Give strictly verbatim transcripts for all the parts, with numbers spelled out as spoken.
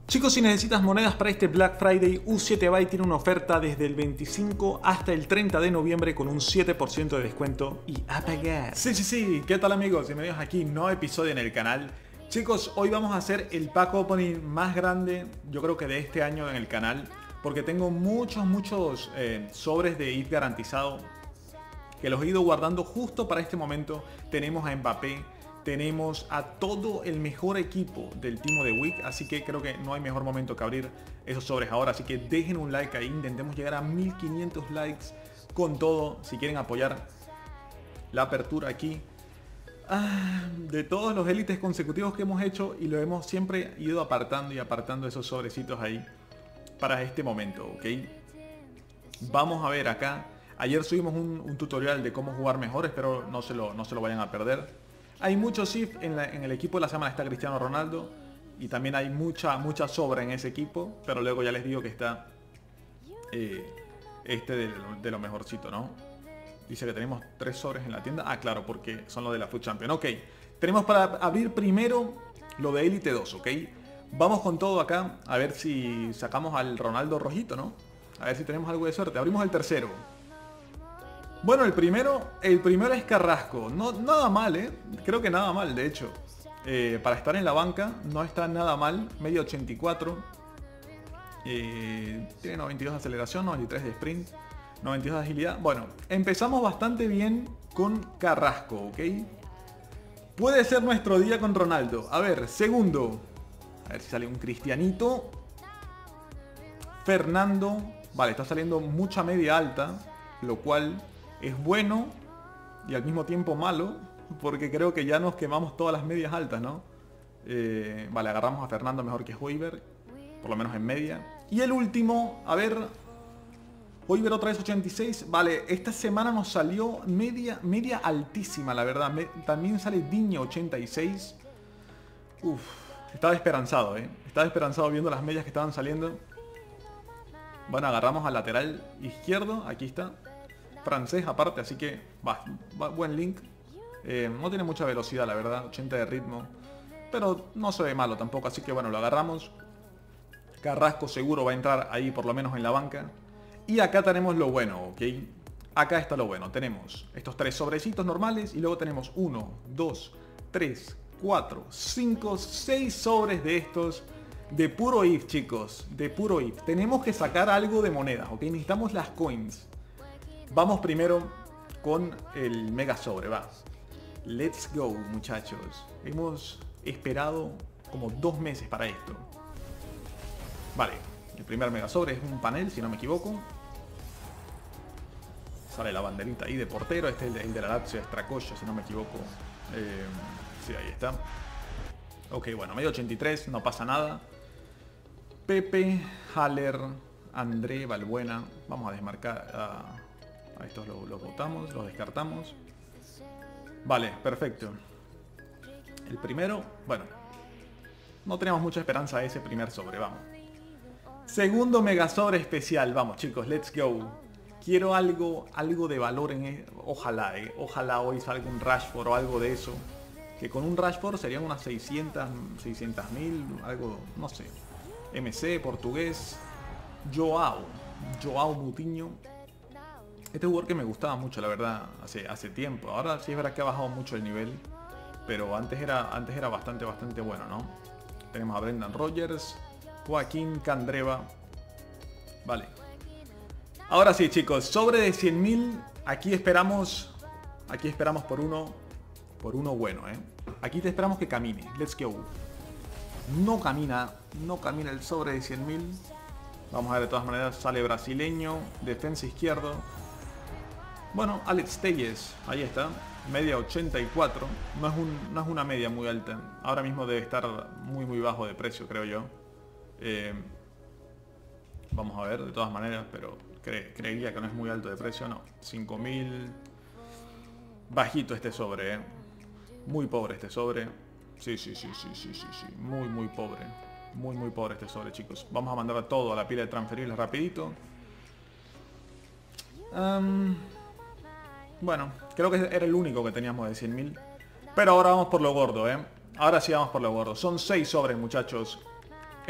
Chicos, si necesitas monedas para este Black Friday, U siete Byte tiene una oferta desde el veinticinco hasta el treinta de noviembre con un siete por ciento de descuento y a pagar. Sí, sí, sí. ¿Qué tal, amigos? Bienvenidos aquí, nuevo episodio en el canal. Chicos, hoy vamos a hacer el pack opening más grande, yo creo que de este año en el canal, porque tengo muchos, muchos eh, sobres de I F garantizado que los he ido guardando justo para este momento. Tenemos a Mbappé, tenemos a todo el mejor equipo del Timo de Week, así que creo que no hay mejor momento que abrir esos sobres ahora. Así que dejen un like ahí, intentemos llegar a mil quinientos likes con todo, si quieren apoyar la apertura aquí. Ah, de todos los élites consecutivos que hemos hecho, y lo hemos siempre ido apartando y apartando esos sobrecitos ahí para este momento, ¿ok? Vamos a ver acá. Ayer subimos un, un tutorial de cómo jugar mejor, espero no se lo, no se lo vayan a perder. Hay muchos I F en, la, en el equipo de la semana, está Cristiano Ronaldo, y también hay mucha, mucha sobra en ese equipo, pero luego ya les digo que está eh, este de, de lo mejorcito, ¿no? Dice que tenemos tres sobres en la tienda. Ah, claro, porque son los de la Food Champion. Ok, tenemos para abrir primero lo de Elite dos, ¿ok? Vamos con todo acá, a ver si sacamos al Ronaldo rojito, ¿no? A ver si tenemos algo de suerte. Abrimos el tercero. Bueno, el primero, el primero es Carrasco. No, nada mal, ¿eh? Creo que nada mal, de hecho. Eh, para estar en la banca no está nada mal. Medio ochenta y cuatro. Eh, tiene noventa y dos de aceleración, noventa y tres de sprint, noventa y dos de agilidad. Bueno, empezamos bastante bien con Carrasco, ¿ok? Puede ser nuestro día con Ronaldo. A ver, segundo. A ver si sale un Cristianito. Fernando. Vale, está saliendo mucha media alta, lo cual es bueno y al mismo tiempo malo, porque creo que ya nos quemamos todas las medias altas, ¿no? Eh, vale, agarramos a Fernando mejor que Højbjerg, por lo menos en media. Y el último, a ver, Højbjerg otra vez ochenta y seis. Vale, esta semana nos salió media, media altísima, la verdad. Me, también sale Digne ochenta y seis. Uf, estaba esperanzado, ¿eh? Estaba esperanzado viendo las medias que estaban saliendo. Bueno, agarramos al lateral izquierdo, aquí está. Francés aparte, así que va, va buen link. Eh, no tiene mucha velocidad, la verdad, ochenta de ritmo, pero no se ve malo tampoco, así que bueno, lo agarramos. Carrasco seguro va a entrar ahí por lo menos en la banca. Y acá tenemos lo bueno, ¿ok? Acá está lo bueno, tenemos estos tres sobrecitos normales y luego tenemos uno, dos, tres, cuatro, cinco, seis sobres de estos de puro I F, chicos, de puro I F. Tenemos que sacar algo de monedas, ¿ok? Necesitamos las coins. Vamos primero con el mega sobre, va. Let's go, muchachos. Hemos esperado como dos meses para esto. Vale, el primer mega sobre es un panel, si no me equivoco. Sale la banderita ahí de portero. Este es el de, el de la Lazio Stracoyo, si no me equivoco. Eh, sí, ahí está. Ok, bueno, medio ochenta y tres, no pasa nada. Pepe, Haller, André, Valbuena. Vamos a desmarcar a... A estos los, los botamos, los descartamos. Vale, perfecto. El primero, bueno, no tenemos mucha esperanza a ese primer sobre, vamos. Segundo mega sobre especial, vamos chicos, let's go. Quiero algo, algo de valor en él. Ojalá, eh, ojalá hoy salga un Rashford o algo de eso. Que con un Rashford serían unas seiscientas mil, algo, no sé. M C, portugués. Joao, Joao Moutinho. Este jugador que me gustaba mucho, la verdad, hace, hace tiempo. Ahora sí es verdad que ha bajado mucho el nivel, pero antes era, antes era bastante, bastante bueno, ¿no? Tenemos a Brendan Rodgers, Joaquín Candreva. Vale. Ahora sí, chicos, sobre de cien mil, aquí esperamos, aquí esperamos por uno, por uno bueno, ¿eh? Aquí te esperamos que camine, let's go. No camina, no camina el sobre de cien mil. Vamos a ver, de todas maneras, sale brasileño, defensa izquierdo. Bueno, Alex Telles, ahí está, media ochenta y cuatro, no es, un, no es una media muy alta, ahora mismo debe estar muy muy bajo de precio, creo yo. Eh, vamos a ver, de todas maneras, pero cre creería que no es muy alto de precio, no, cinco mil, bajito este sobre, eh. Muy pobre este sobre, sí, sí, sí, sí, sí, sí, sí, muy muy pobre, muy muy pobre este sobre, chicos. Vamos a mandar todo a la pila de transferibles rapidito. Um, Bueno, creo que era el único que teníamos de cien mil. Pero ahora vamos por lo gordo, ¿eh? Ahora sí vamos por lo gordo. Son seis sobres, muchachos.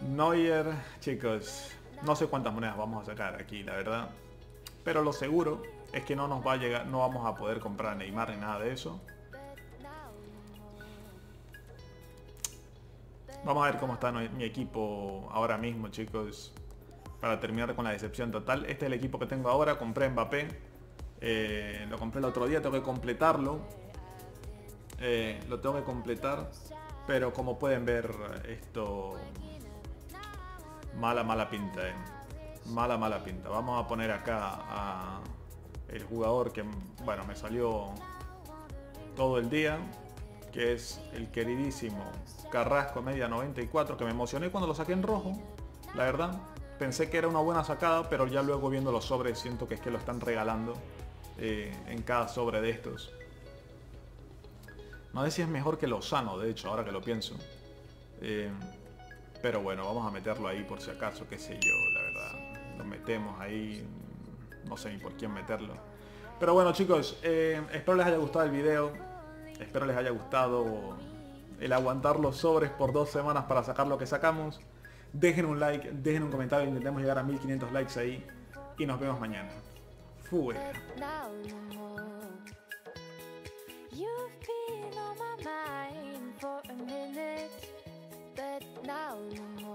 Neuer, chicos, no sé cuántas monedas vamos a sacar aquí, la verdad. Pero lo seguro es que no nos va a llegar, no vamos a poder comprar a Neymar ni nada de eso. Vamos a ver cómo está mi equipo ahora mismo, chicos. Para terminar con la decepción total. Este es el equipo que tengo ahora. Compré Mbappé. Eh, lo compré el otro día. Tengo que completarlo. Eh, lo tengo que completar. Pero como pueden ver, esto... Mala, mala pinta, eh. Mala, mala pinta. Vamos a poner acá a el jugador que, bueno, me salió todo el día, que es el queridísimo Carrasco media noventa y cuatro, que me emocioné cuando lo saqué en rojo, la verdad. Pensé que era una buena sacada, pero ya luego viendo los sobres siento que es que lo están regalando eh, en cada sobre de estos. No sé si es mejor que Lozano, de hecho, ahora que lo pienso. Eh, pero bueno, vamos a meterlo ahí por si acaso, qué sé yo, la verdad. Lo metemos ahí, no sé ni por quién meterlo. Pero bueno, chicos, eh, espero les haya gustado el video. Espero les haya gustado el aguantar los sobres por dos semanas para sacar lo que sacamos. Dejen un like, dejen un comentario, intentemos llegar a mil quinientos likes ahí. Y nos vemos mañana. Fuera. Now no more.